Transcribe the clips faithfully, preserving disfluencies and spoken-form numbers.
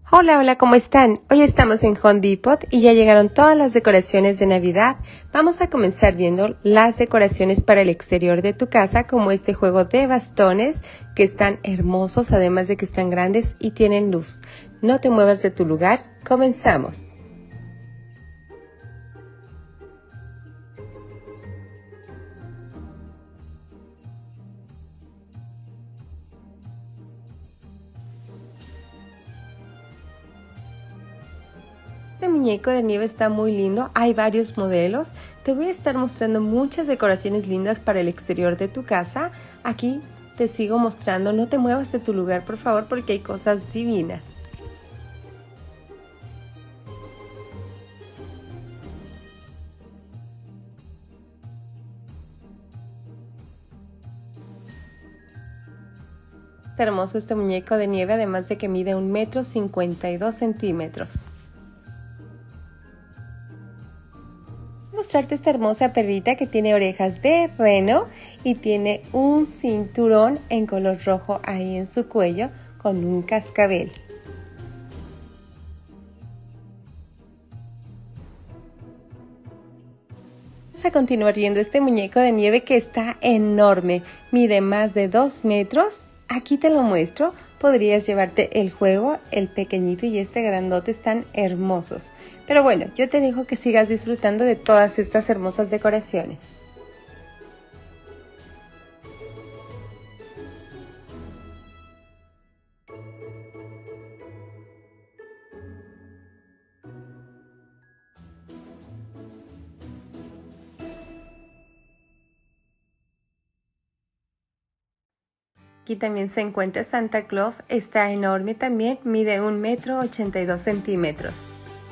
Hola, hola, ¿cómo están? Hoy estamos en Home Depot y ya llegaron todas las decoraciones de Navidad. Vamos a comenzar viendo las decoraciones para el exterior de tu casa, como este juego de bastones que están hermosos, además de que están grandes y tienen luz. No te muevas de tu lugar, comenzamos. Este muñeco de nieve está muy lindo, hay varios modelos. Te voy a estar mostrando muchas decoraciones lindas para el exterior de tu casa. Aquí te sigo mostrando, no te muevas de tu lugar por favor porque hay cosas divinas. Está hermoso este muñeco de nieve, además de que mide un metro cincuenta y dos centímetros. Mostrarte esta hermosa perrita que tiene orejas de reno y tiene un cinturón en color rojo ahí en su cuello con un cascabel. Vamos a continuar viendo este muñeco de nieve que está enorme, mide más de dos metros. Aquí te lo muestro, podrías llevarte el juego, el pequeñito y este grandote están hermosos. Pero bueno, yo te dejo que sigas disfrutando de todas estas hermosas decoraciones. Aquí también se encuentra Santa Claus, está enorme también, mide un metro ochenta y dos centímetros.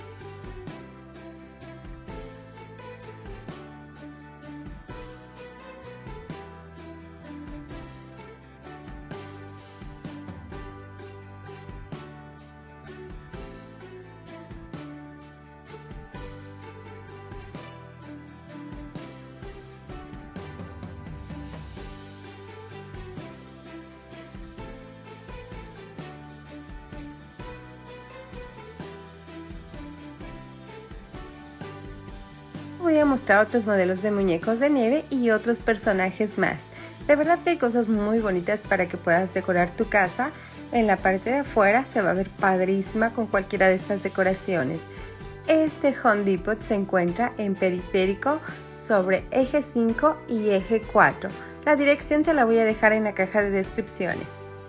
Voy a mostrar otros modelos de muñecos de nieve y otros personajes más. De verdad que hay cosas muy bonitas para que puedas decorar tu casa. En la parte de afuera se va a ver padrísima con cualquiera de estas decoraciones. Este Home Depot se encuentra en Periférico sobre eje cinco y eje cuatro. La dirección te la voy a dejar en la caja de descripciones.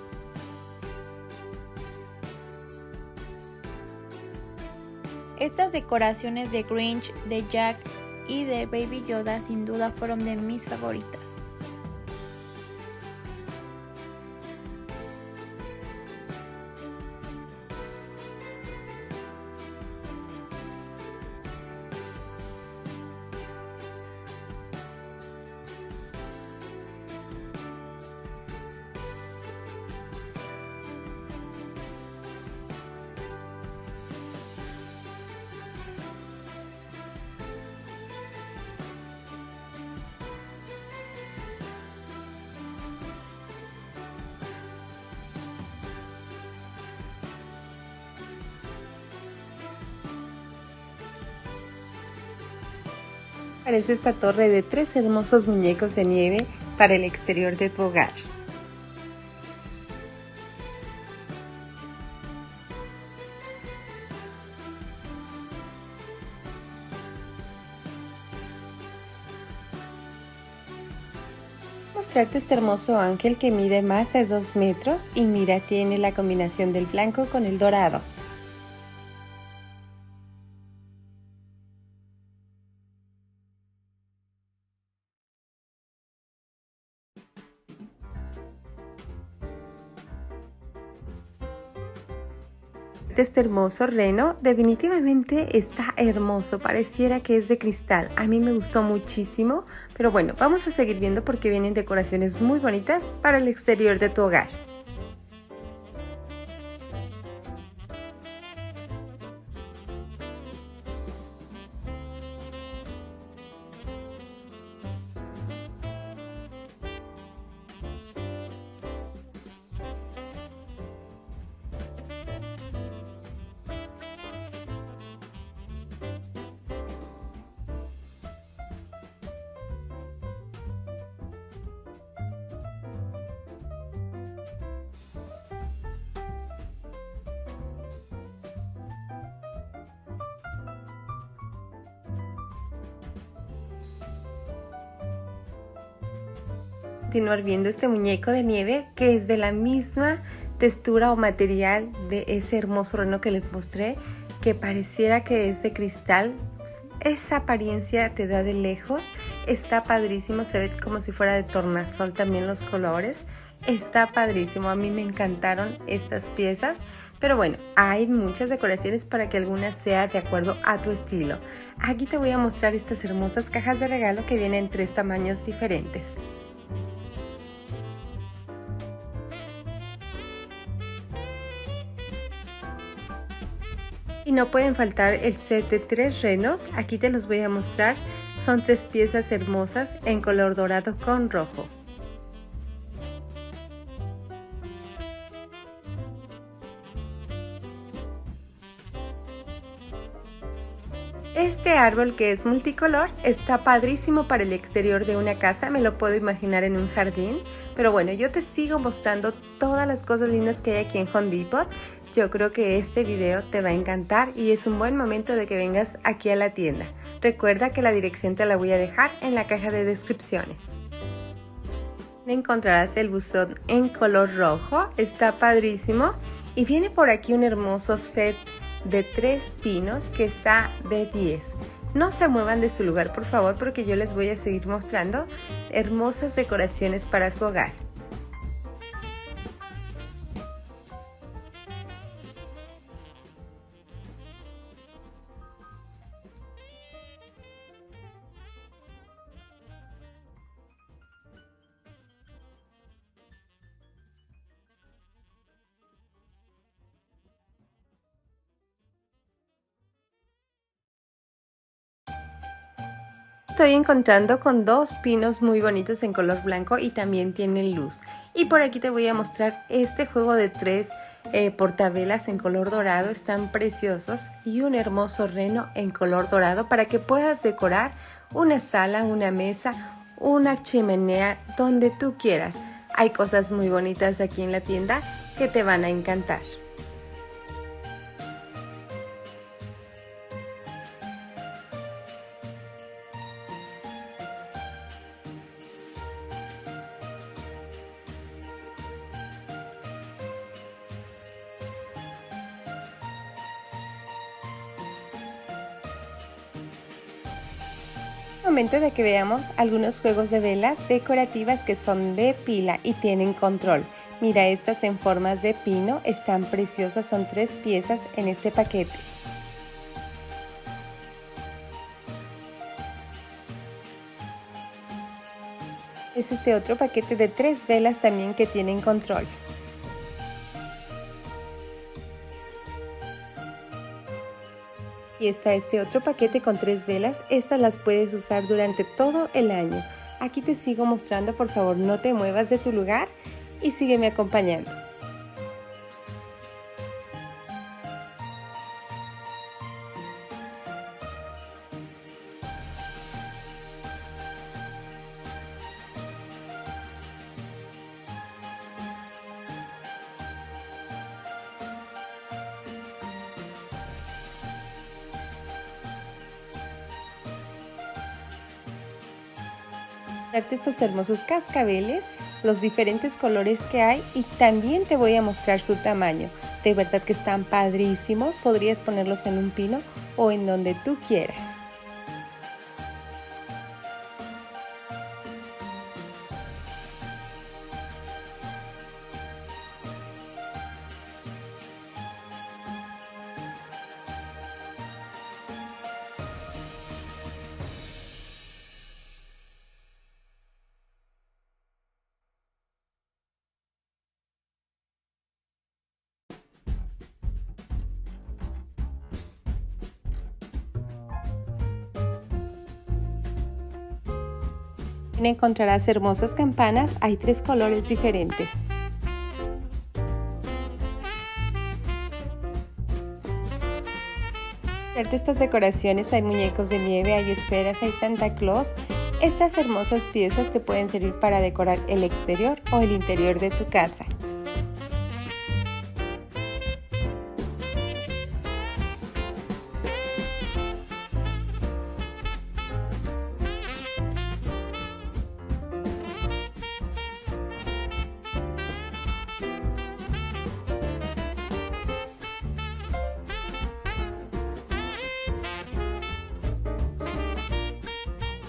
Estas decoraciones de Grinch, de Jack y de Baby Yoda sin duda fueron de mis favoritas. Aparece esta torre de tres hermosos muñecos de nieve para el exterior de tu hogar. Mostrarte este hermoso ángel que mide más de dos metros y mira, tiene la combinación del blanco con el dorado. Este hermoso reno definitivamente está hermoso, pareciera que es de cristal. A mí me gustó muchísimo, pero bueno, vamos a seguir viendo porque vienen decoraciones muy bonitas para el exterior de tu hogar. continuar viendo este muñeco de nieve que es de la misma textura o material de ese hermoso reno que les mostré, que pareciera que es de cristal. Esa apariencia te da de lejos, está padrísimo, se ve como si fuera de tornasol también los colores, está padrísimo, a mí me encantaron estas piezas. Pero bueno, hay muchas decoraciones para que alguna sea de acuerdo a tu estilo. Aquí te voy a mostrar estas hermosas cajas de regalo que vienen en tres tamaños diferentes. Y no pueden faltar el set de tres renos, aquí te los voy a mostrar. Son tres piezas hermosas en color dorado con rojo. Este árbol que es multicolor está padrísimo para el exterior de una casa, me lo puedo imaginar en un jardín. Pero bueno, yo te sigo mostrando todas las cosas lindas que hay aquí en Home Depot. Yo creo que este video te va a encantar y es un buen momento de que vengas aquí a la tienda. Recuerda que la dirección te la voy a dejar en la caja de descripciones. Encontrarás el buzón en color rojo, está padrísimo. Y viene por aquí un hermoso set de tres pinos que está de diez. No se muevan de su lugar por favor porque yo les voy a seguir mostrando hermosas decoraciones para su hogar. Estoy encontrando con dos pinos muy bonitos en color blanco y también tienen luz. Y por aquí te voy a mostrar este juego de tres eh, portavelas en color dorado, están preciosos, y un hermoso reno en color dorado para que puedas decorar una sala, una mesa, una chimenea, donde tú quieras. Hay cosas muy bonitas aquí en la tienda que te van a encantar. Momento de que veamos algunos juegos de velas decorativas que son de pila y tienen control. Mira, estas en formas de pino están preciosas, son tres piezas en este paquete. Es este otro paquete de tres velas también que tienen control. Y está este otro paquete con tres velas, estas las puedes usar durante todo el año. Aquí te sigo mostrando, por favor no te muevas de tu lugar y sígueme acompañando. Estos hermosos cascabeles, los diferentes colores que hay y también te voy a mostrar su tamaño. De verdad que están padrísimos, podrías ponerlos en un pino o en donde tú quieras. Encontrarás hermosas campanas, hay tres colores diferentes. De estas decoraciones hay muñecos de nieve, hay esferas, hay Santa Claus. Estas hermosas piezas te pueden servir para decorar el exterior o el interior de tu casa.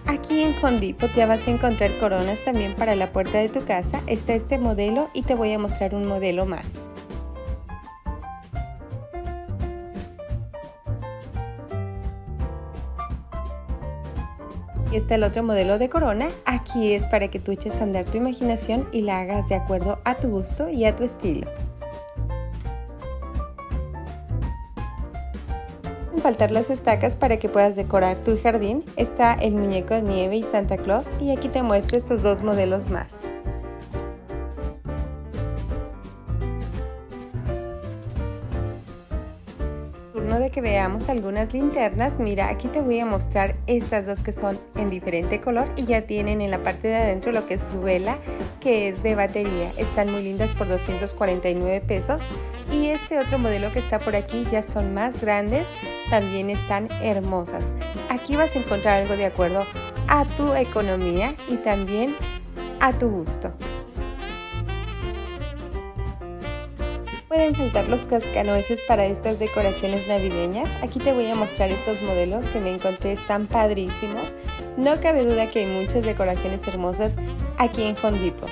Aquí en Home Depot ya vas a encontrar coronas también para la puerta de tu casa. Está este modelo y te voy a mostrar un modelo más. Y está el otro modelo de corona. Aquí es para que tú eches a andar tu imaginación y la hagas de acuerdo a tu gusto y a tu estilo. Sin faltar las estacas para que puedas decorar tu jardín. Está el muñeco de nieve y Santa Claus, y aquí te muestro estos dos modelos más. Turno de que veamos algunas linternas. Mira, aquí te voy a mostrar estas dos que son en diferente color y ya tienen en la parte de adentro lo que es su vela, que es de batería. Están muy lindas por doscientos cuarenta y nueve pesos. Y este otro modelo que está por aquí ya son más grandes, también están hermosas. Aquí vas a encontrar algo de acuerdo a tu economía y también a tu gusto. Pueden faltar los cascanueces para estas decoraciones navideñas. Aquí te voy a mostrar estos modelos que me encontré, están padrísimos. No cabe duda que hay muchas decoraciones hermosas aquí en Home Depot.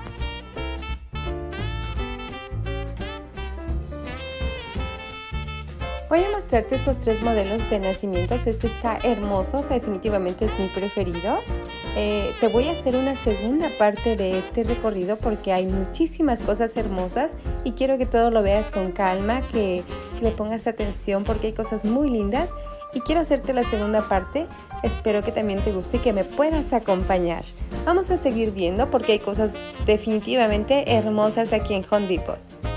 Voy a mostrarte estos tres modelos de nacimientos. Este está hermoso, definitivamente es mi preferido. Eh, te voy a hacer una segunda parte de este recorrido porque hay muchísimas cosas hermosas y quiero que todo lo veas con calma, que, que le pongas atención porque hay cosas muy lindas y quiero hacerte la segunda parte. Espero que también te guste y que me puedas acompañar. Vamos a seguir viendo porque hay cosas definitivamente hermosas aquí en Home Depot.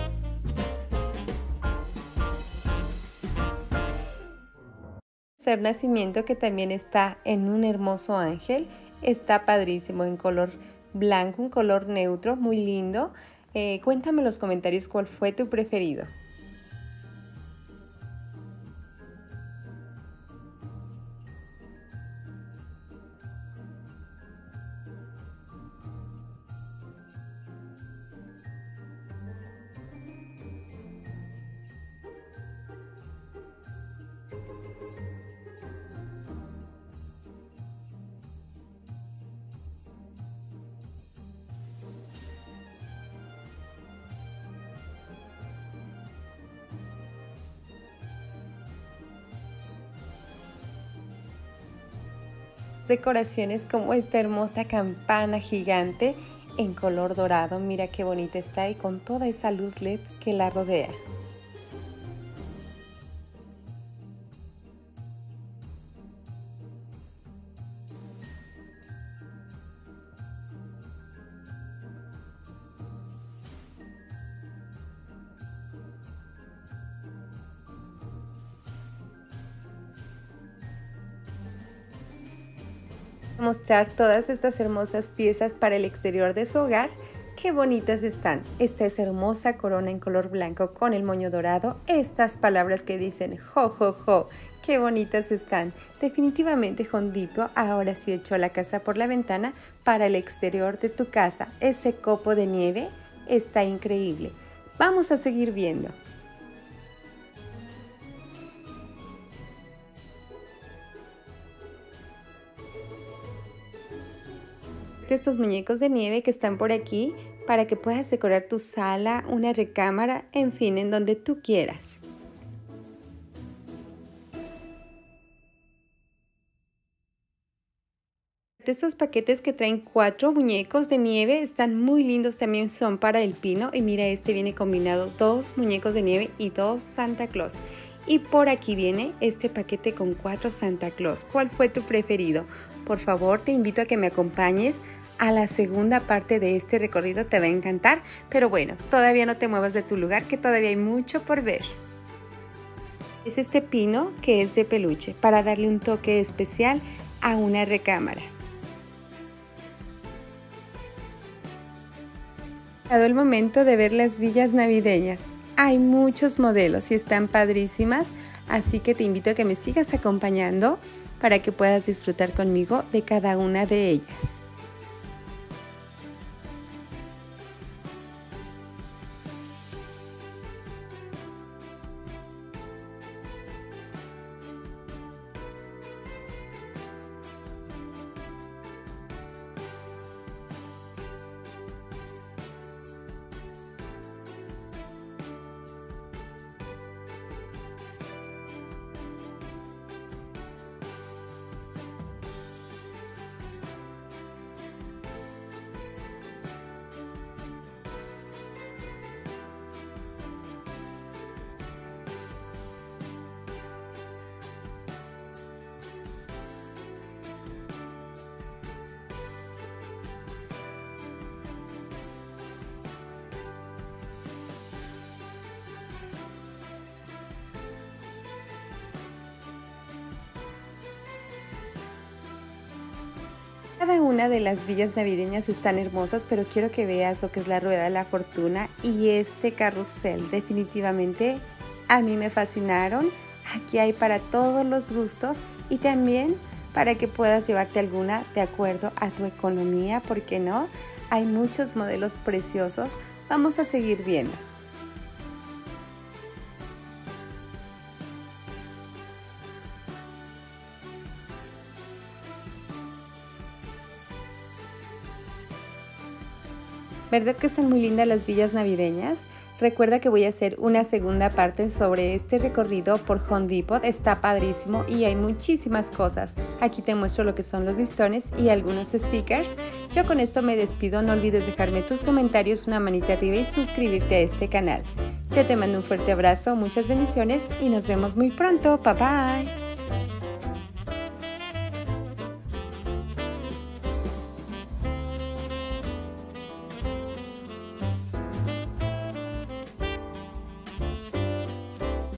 El nacimiento que también está en un hermoso ángel, está padrísimo en color blanco, un color neutro, muy lindo. Eh, cuéntame en los comentarios cuál fue tu preferido. Decoraciones como esta hermosa campana gigante en color dorado, mira qué bonita está y con toda esa luz L E D que la rodea. Mostrar todas estas hermosas piezas para el exterior de su hogar. Qué bonitas están. Esta es hermosa corona en color blanco con el moño dorado. Estas palabras que dicen jo jo jo. Qué bonitas están. Definitivamente Home Depot ahora sí echó la casa por la ventana para el exterior de tu casa. Ese copo de nieve está increíble. Vamos a seguir viendo. Estos muñecos de nieve que están por aquí para que puedas decorar tu sala, una recámara, en fin, en donde tú quieras. Estos paquetes que traen cuatro muñecos de nieve están muy lindos, también son para el pino y mira, este viene combinado dos muñecos de nieve y dos Santa Claus. Y por aquí viene este paquete con cuatro Santa Claus. ¿Cuál fue tu preferido? Por favor, te invito a que me acompañes a la segunda parte de este recorrido, te va a encantar. Pero bueno, todavía no te muevas de tu lugar, que todavía hay mucho por ver. Es este pino que es de peluche para darle un toque especial a una recámara. Ha llegado el momento de ver las villas navideñas. Hay muchos modelos y están padrísimas, así que te invito a que me sigas acompañando para que puedas disfrutar conmigo de cada una de ellas. Cada una de las villas navideñas están hermosas, pero quiero que veas lo que es la rueda de la fortuna y este carrusel. Definitivamente a mí me fascinaron. Aquí hay para todos los gustos y también para que puedas llevarte alguna de acuerdo a tu economía, ¿por qué no? Hay muchos modelos preciosos. Vamos a seguir viendo. ¿Verdad que están muy lindas las villas navideñas? Recuerda que voy a hacer una segunda parte sobre este recorrido por Home Depot. Está padrísimo y hay muchísimas cosas. Aquí te muestro lo que son los listones y algunos stickers. Yo con esto me despido. No olvides dejarme tus comentarios, una manita arriba y suscribirte a este canal. Yo te mando un fuerte abrazo, muchas bendiciones y nos vemos muy pronto. Bye bye.